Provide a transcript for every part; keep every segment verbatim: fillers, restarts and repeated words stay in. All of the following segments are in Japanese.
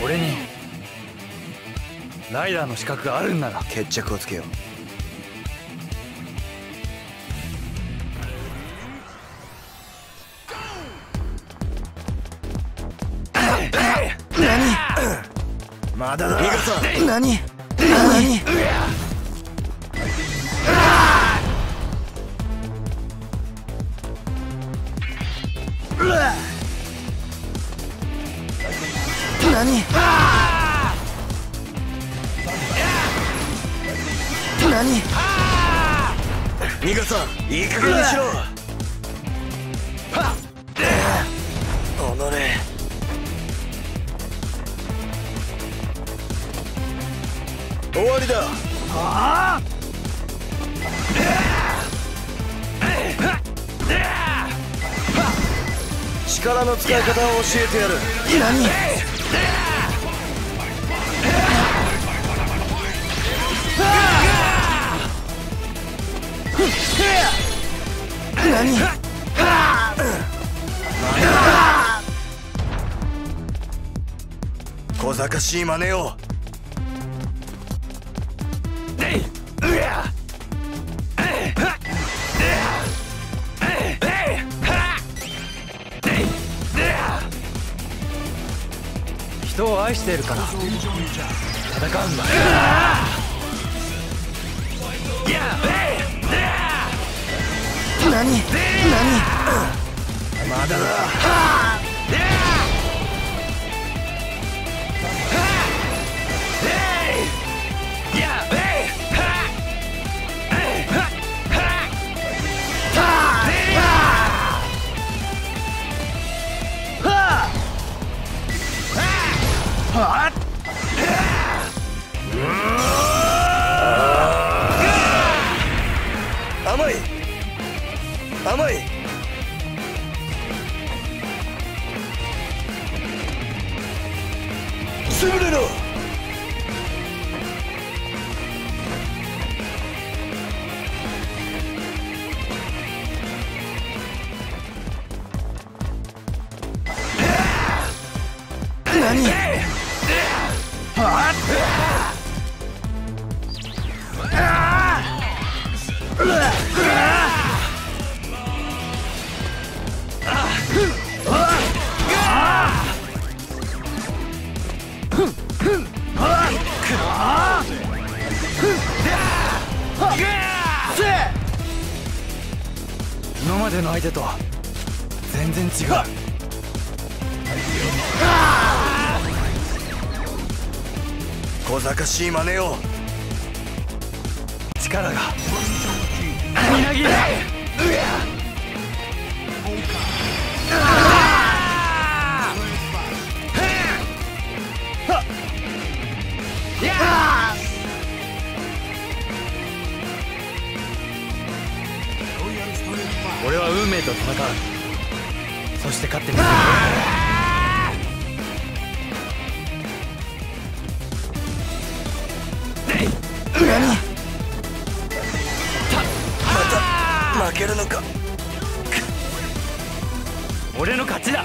俺にライダーの資格があるんなら決着をつけよう。何？まだだ。何？何？何？何？ニガさん、いい加減にしろ。はっ、おのれ。終わりだ。はあ。力の使い方を教えてやる。何？何？小賢しい真似を。 人を愛しているから戦うんだ。 何？何？まだだ。甘い甘い。潰れろ。何？ 今までの相手とは全然違う。 小賢しい真似を。 力がみなぎる。俺は運命と戦う。そして勝ってみせる。 何？また負けるのか。 俺の勝ちだ。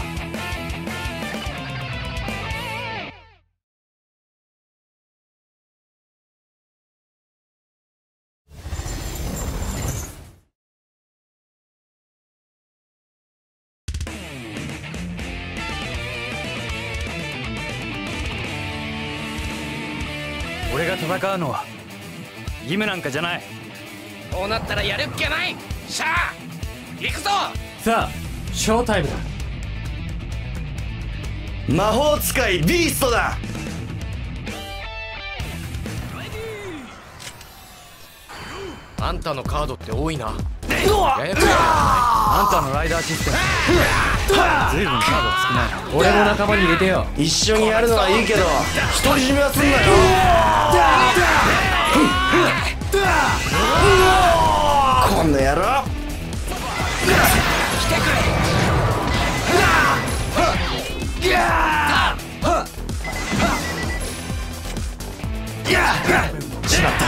俺が戦うのは義務なんかじゃない。 こうなったらやるっきゃない。シャー行くぞ。 さあショータイムだ。 魔法使いビーストだ。 あんたのカードって多いな。 ややこしい。あんたのライダーシステム随分カード少ないな。 俺も仲間に入れてよ。 一緒にやるのはいいけど独り占めはすんなよ。こんな野郎。来てくれ。しまった。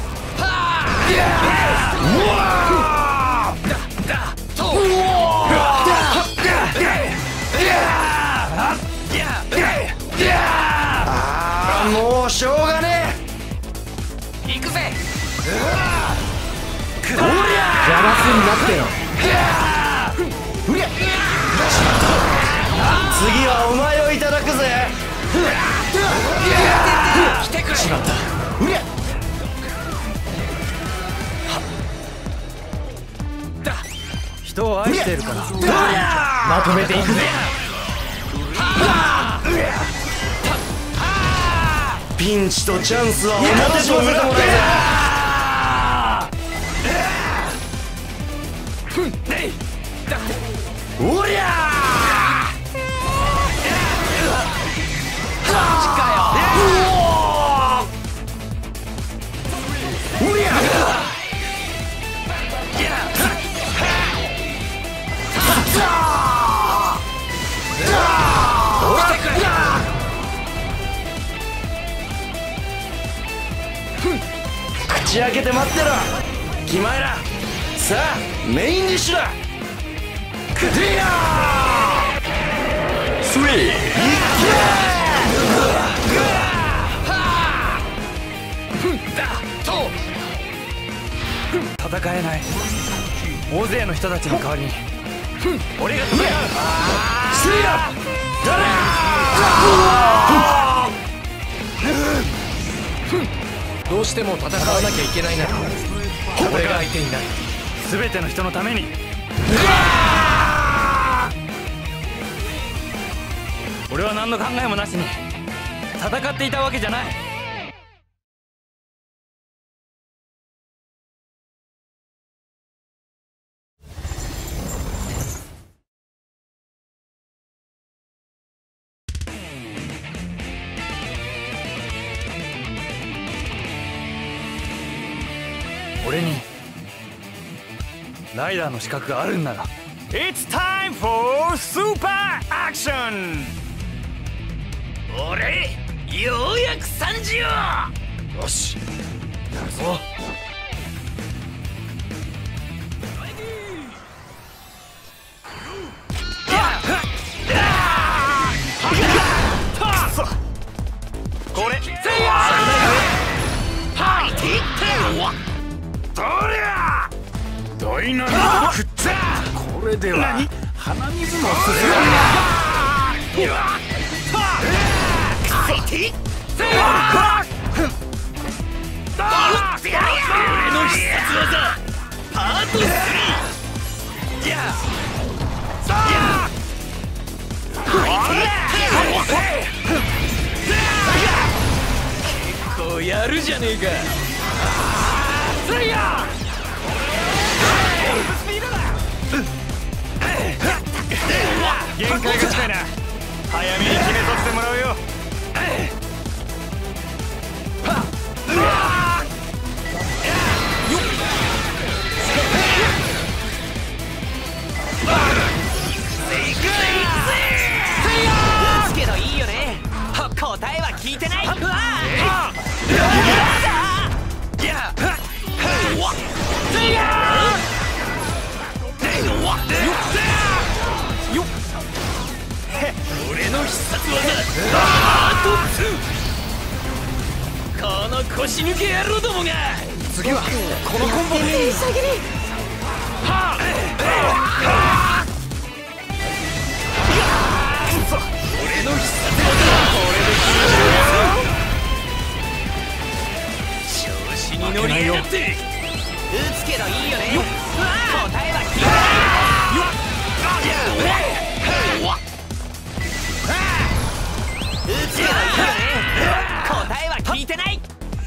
うわー！ になってよ。 次はお前をいただくぜ。 来てくれ。 しまった。 人を愛しているから。 まとめていくぜ。 ピンチとチャンスは表と見てもらうぜ。おりゃ口開けて待ってろ。決まえら。さあメインディッシュだ。クリアスリーいっ戦えない。大勢の人たちの代わりに俺が戦う。 スリーだ。 どうしても戦わなきゃいけないなら俺が相手になる。 全ての人のために。俺は何の考えもなしに戦っていたわけじゃない。俺にライダーの資格があるんなら It's time for super action! 俺ようやく参じよ。 よしやるぞ。 これダイナミックだ。これでは鼻水もすする。 俺の必殺技パートスリー。やあ結構やるじゃねえか。 限界が近いな。早めに決めさせてもらうよ。 打つけどいいよね。答えは聞いてない。俺の必殺技パートツー。この腰抜け野郎どもが。 次はこのコンボで。 俺の必殺技これで調子に乗りやがって。打つけどいいよね。答えは聞いてない。打つけどいいよね。答えは聞いてない。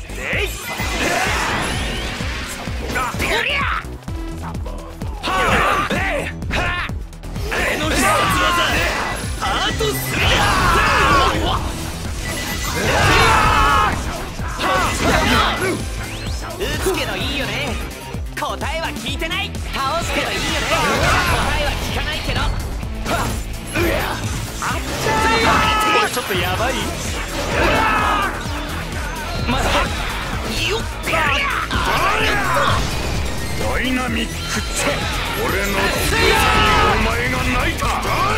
俺の必殺技パートスリー。打つけどいいよね。答えは聞いてない。倒すけどいいよね。答えは聞かないけど。 これちょっとやばい。まだよっやりゃダイナミックって俺の強さにお前が泣いた。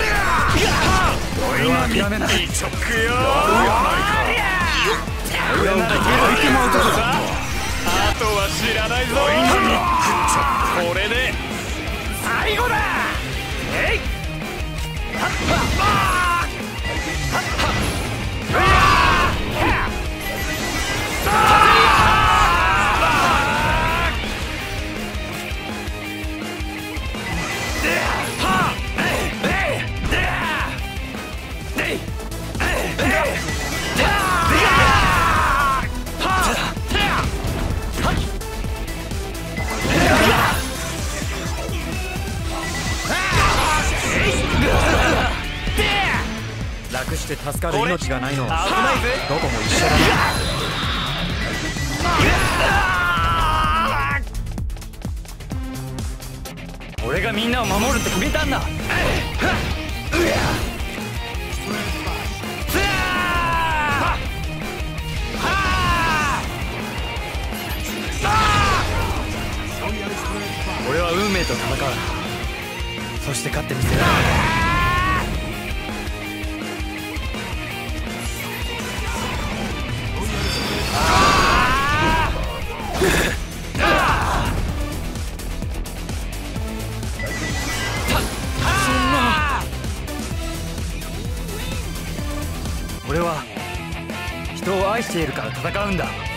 ダイナミックにチョックよ。俺ならゲロいてもうとさ。あとは知らないぞ。ダイナミックってこれで最後だ。えいはっはっはっはっ楽して助かる命がないのは危ないぜ。 どこも一緒だな。俺がみんなを守るって決めたんだ。俺は運命と戦う。そして勝ってみせる。俺は人を愛しているから戦うんだ。